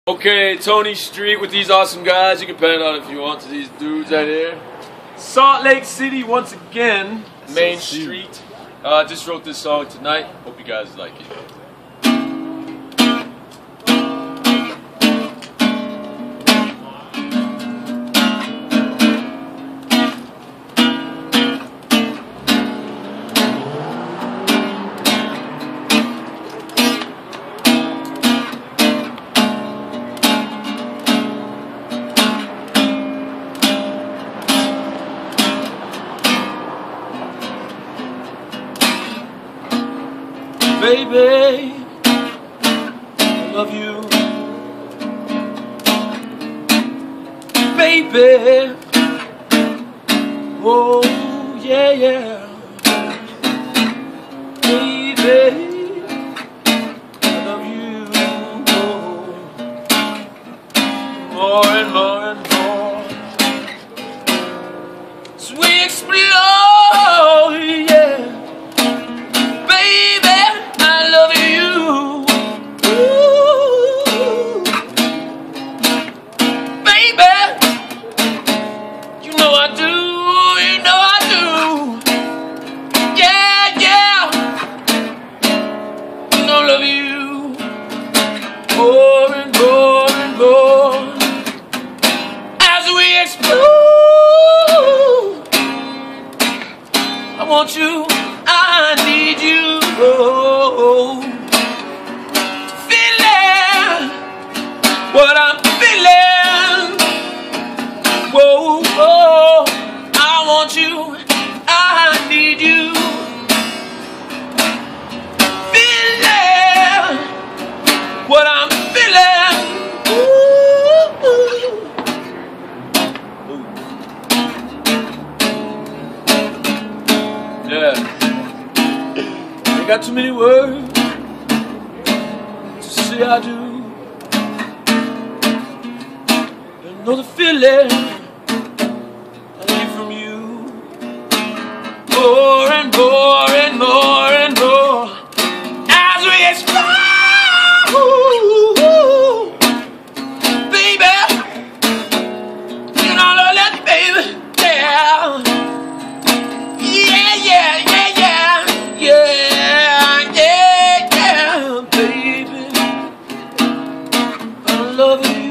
Okay, Tony Street with these awesome guys. You can pen it out if you want to these dudes right here. Salt Lake City once again, Main Street. Just wrote this song tonight. Hope you guys like it. Baby, I love you. Baby, oh yeah, yeah. Baby, I love you, oh, more and more and more. So we explore, yeah. Love you more and more and more as we explore. I want you, I need you, oh, feeling what I'm feeling, whoa, oh, I want you, I need you. What I'm feeling, ooh, ooh. Yeah, ain't got too many words to say I do. I know the feeling I need from you, more and more and more and more as we explore. Love you.